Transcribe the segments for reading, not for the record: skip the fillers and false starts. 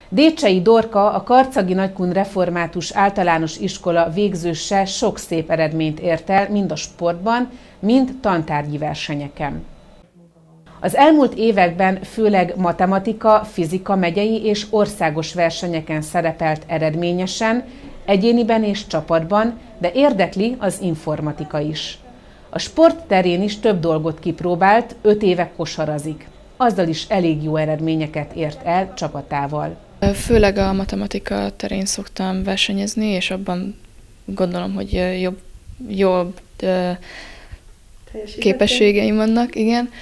Décsei Dorka, a Karcagi Nagykun Református Általános Iskola végzőse sok szép eredményt ért el, mind a sportban, mind tantárgyi versenyeken. Az elmúlt években főleg matematika, fizika megyei és országos versenyeken szerepelt eredményesen, egyéniben és csapatban, de érdekli az informatika is. A sport terén is több dolgot kipróbált, 5 éve kosarazik. Azzal is elég jó eredményeket ért el csapatával. Főleg a matematika terén szoktam versenyezni, és abban gondolom, hogy jobb képességeim vannak, igen.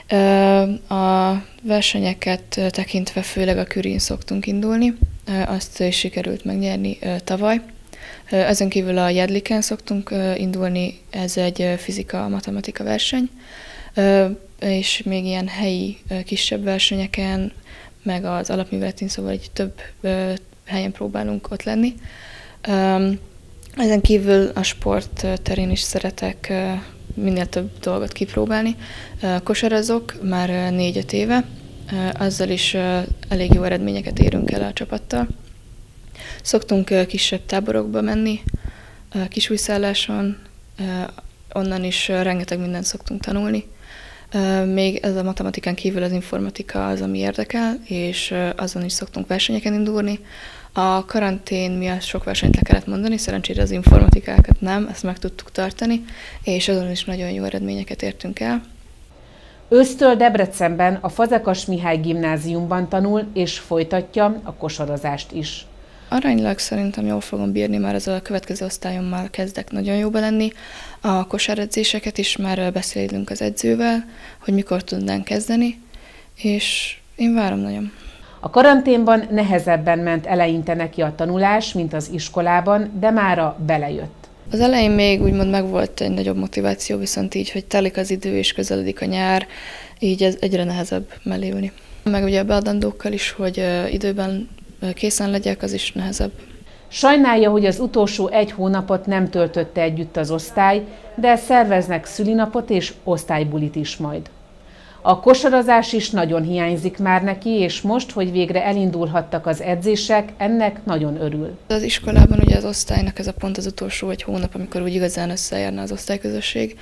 A versenyeket tekintve főleg a Curien szoktunk indulni, azt is sikerült megnyerni tavaly. Ezen kívül a Jedliken szoktunk indulni, ez egy fizika-matematika verseny, és még ilyen helyi kisebb versenyeken, meg az alapműveletén, szóval egy több helyen próbálunk ott lenni. Ezen kívül a sport terén is szeretek minél több dolgot kipróbálni. Kosarazok már 4-5 éve, azzal is elég jó eredményeket érünk el a csapattal. Szoktunk kisebb táborokba menni, Kisújszálláson, onnan is rengeteg mindent szoktunk tanulni. Még ez a matematikán kívül az informatika az, ami érdekel, és azon is szoktunk versenyeken indulni. A karantén miatt sok versenyt le kellett mondani, szerencsére az informatikákat nem, ezt meg tudtuk tartani, és azon is nagyon jó eredményeket értünk el. Ősztől Debrecenben a Fazekas Mihály Gimnáziumban tanul, és folytatja a kosarazást is. Aránylag szerintem jól fogom bírni, már ez a következő osztályommal kezdek nagyon jóba lenni. A kosáredzéseket is már beszélünk az edzővel, hogy mikor tudnánk kezdeni, és én várom nagyon. A karanténban nehezebben ment eleinte neki a tanulás, mint az iskolában, de mára belejött. Az elején még úgymond megvolt egy nagyobb motiváció, viszont így, hogy telik az idő és közeledik a nyár, így ez egyre nehezebb mellé ülni. Meg ugye a beadandókkal is, hogy időben készen legyek, az is nehezebb. Sajnálja, hogy az utolsó 1 hónapot nem töltötte együtt az osztály, de szerveznek szülinapot és osztálybulit is majd. A kosarazás is nagyon hiányzik már neki, és most, hogy végre elindulhattak az edzések, ennek nagyon örül. Az iskolában ugye az osztálynak ez a pont az utolsó 1 hónap, amikor úgy igazán összejárna az osztályközösség,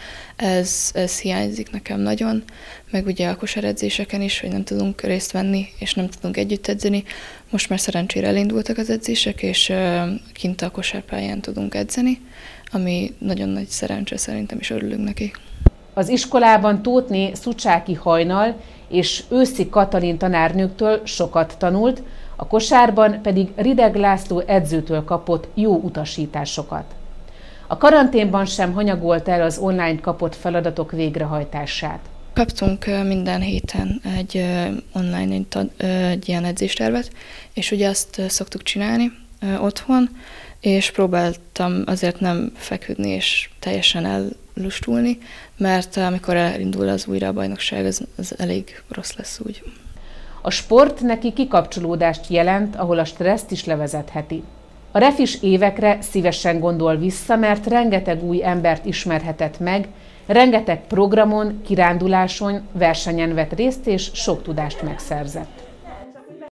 ez hiányzik nekem nagyon, meg ugye a kosáredzéseken is, hogy nem tudunk részt venni, és nem tudunk együtt edzeni. Most már szerencsére elindultak az edzések, és kint a kosárpályán tudunk edzeni, ami nagyon nagy szerencse, szerintem is örülünk neki. Az iskolában Tóthné Szucsáki Hajnal és Őszi Katalin tanárnőktől sokat tanult, a kosárban pedig Rideg László edzőtől kapott jó utasításokat. A karanténban sem hanyagolta el az online kapott feladatok végrehajtását. Kaptunk minden héten egy online egy ilyen edzéstervet, és ugye azt szoktuk csinálni otthon, és próbáltam azért nem feküdni és teljesen ellustulni, mert amikor elindul az újra a bajnokság, az elég rossz lesz úgy. A sport neki kikapcsolódást jelent, ahol a stresszt is levezetheti. A refis évekre szívesen gondol vissza, mert rengeteg új embert ismerhetett meg, rengeteg programon, kiránduláson, versenyen vett részt és sok tudást megszerzett.